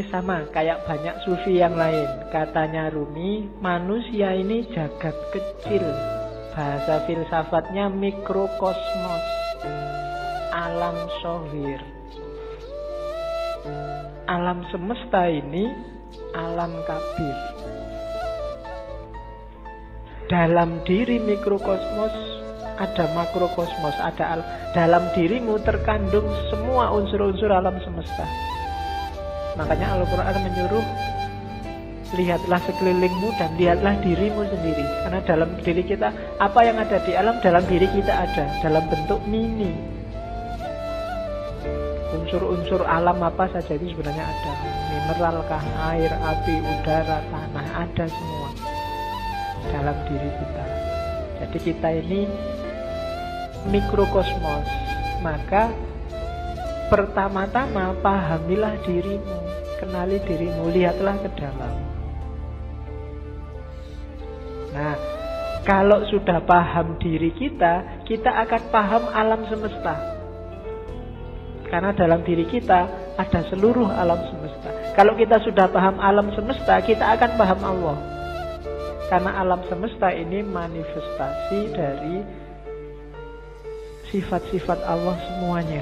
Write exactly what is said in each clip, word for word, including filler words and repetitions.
sama kayak banyak sufi yang lain. Katanya Rumi, manusia ini jagat kecil. Bahasa filsafatnya mikrokosmos, alam sohir. Alam semesta ini alam kabir. Dalam diri mikrokosmos ada makrokosmos, ada al dalam dirimu terkandung semua unsur-unsur alam semesta. Makanya Al-Quran menyuruh, lihatlah sekelilingmu dan lihatlah dirimu sendiri. Karena dalam diri kita, apa yang ada di alam, dalam diri kita ada, dalam bentuk mini. Unsur-unsur alam apa saja itu sebenarnya ada. Mineral kah, air, api, udara, tanah, ada semua dalam diri kita. Jadi kita ini mikrokosmos. Maka pertama-tama pahamilah dirimu, kenali dirimu, lihatlah ke dalam. Nah, kalau sudah paham diri kita, kita akan paham alam semesta. Karena dalam diri kita ada seluruh alam semesta. Kalau kita sudah paham alam semesta, kita akan paham Allah. Karena alam semesta ini manifestasi dari sifat-sifat Allah semuanya,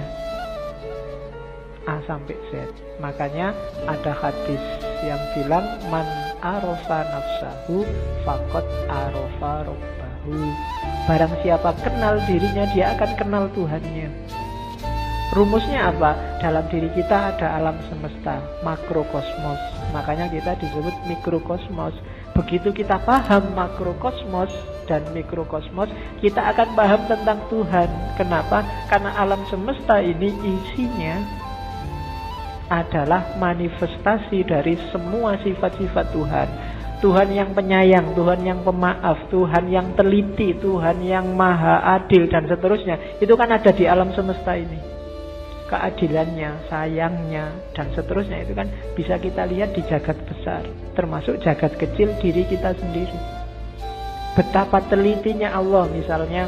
A sampai Z. Makanya ada hadis yang bilang, man arofa nafsahu faqad arofa rabbahu. Barang siapa kenal dirinya, dia akan kenal Tuhannya. Rumusnya apa? Dalam diri kita ada alam semesta, makrokosmos. Makanya kita disebut mikrokosmos. Begitu kita paham makrokosmos dan mikrokosmos, kita akan paham tentang Tuhan. Kenapa? Karena alam semesta ini isinya adalah manifestasi dari semua sifat-sifat Tuhan. Tuhan yang penyayang, Tuhan yang pemaaf, Tuhan yang teliti, Tuhan yang maha adil, dan seterusnya. Itu kan ada di alam semesta ini. Keadilannya, sayangnya, dan seterusnya itu kan bisa kita lihat di jagat besar, termasuk jagat kecil diri kita sendiri. Betapa telitinya Allah. Misalnya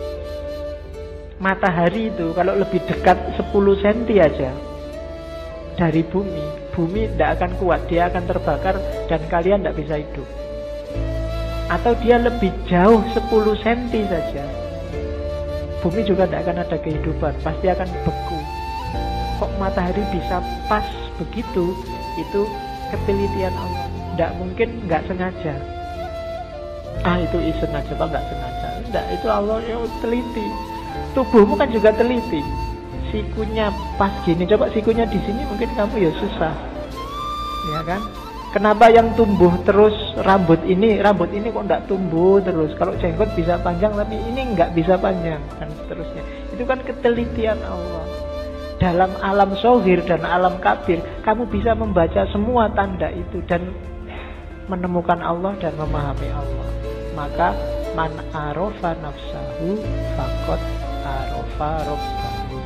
matahari itu kalau lebih dekat sepuluh sentimeter aja dari bumi, bumi tidak akan kuat, dia akan terbakar dan kalian tidak bisa hidup. Atau dia lebih jauh sepuluh sentimeter saja, bumi juga tidak akan ada kehidupan, pasti akan beku. Kok matahari bisa pas begitu? Itu ketelitian Allah. Tidak mungkin nggak sengaja. Ah itu iseng aja, Pak, nggak sengaja. Tidak, itu Allah yang teliti. Tubuhmu kan juga teliti. Sikunya pas gini, coba sikunya di sini, mungkin kamu ya susah, ya kan? Kenapa yang tumbuh terus rambut ini, rambut ini kok nggak tumbuh terus? Kalau jenggot bisa panjang, tapi ini nggak bisa panjang, dan seterusnya. Itu kan ketelitian Allah. Dalam alam sohir dan alam kabir, kamu bisa membaca semua tanda itu dan menemukan Allah dan memahami Allah. Maka man arofa nafsahu faqad arofa rabbahu.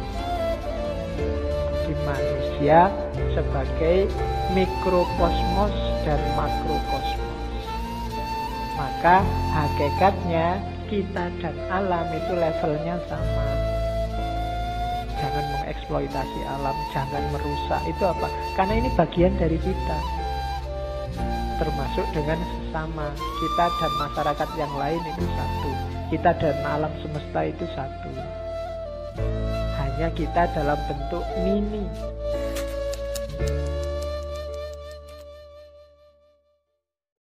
Di manusia sebagai mikrokosmos dan makrokosmos. Maka hakikatnya kita dan alam itu levelnya sama. Jangan mengeksploitasi alam, jangan merusak. Itu apa? Karena ini bagian dari kita. Termasuk dengan sesama. Kita dan masyarakat yang lain itu satu. Kita dan alam semesta itu satu. Hanya kita dalam bentuk mini.